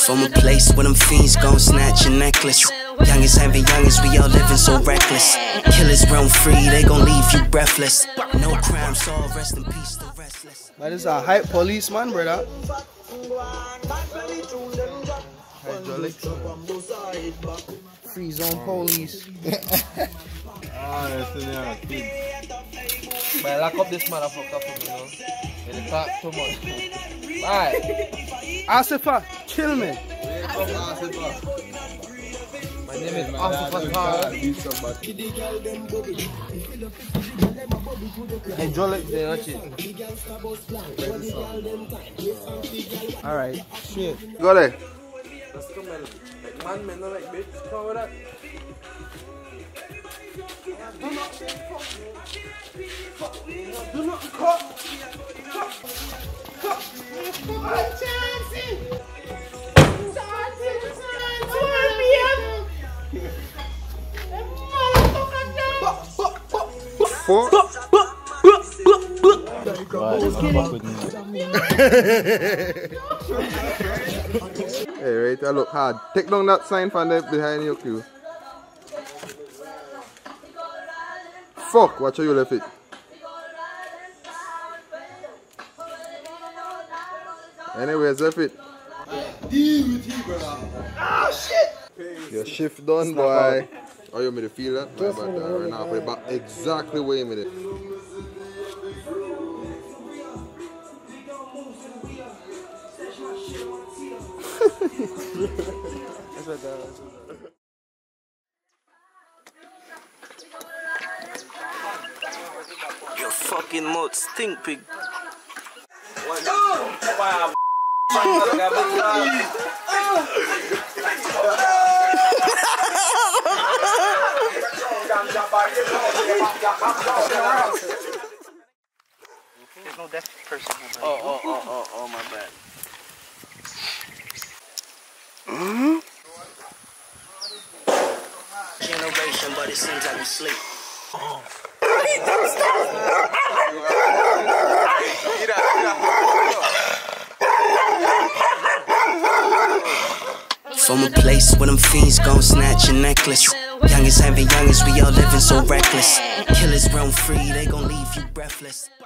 From a place where them fiends gon' snatch your necklace. Youngest having youngest, we all living so reckless. Killers roam free, they gon' leave you breathless. No crime solved, rest in peace, the restless. Man, this is a hype policeman, brother. Free zone police. That's the kid. But lock up this motherfucker for me, you know. They talk too much. Bye. Asifa, chill me. My name is Asifa Tara. Hey, Jolie, they watch it. Alright, shit. Go there. Let's come in. Like man, not like bitch. Come with that. Do not cut. Hey, right, I look hard. Take down that sign from there behind your queue. Fuck, watch how you left it. Anyways, left it. Ah, shit! Your shift done, boy. Oh, you made it feel that? But right now, put it back exactly where you made it. Your fucking mouth stink, pig. There's no deaf person. Oh, my bad. Generation, but it seems like we sleep. From a place where them fiends gon' snatch your necklace. Youngest having youngest, we all living so reckless. Killers roam free, they gon' leave you breathless.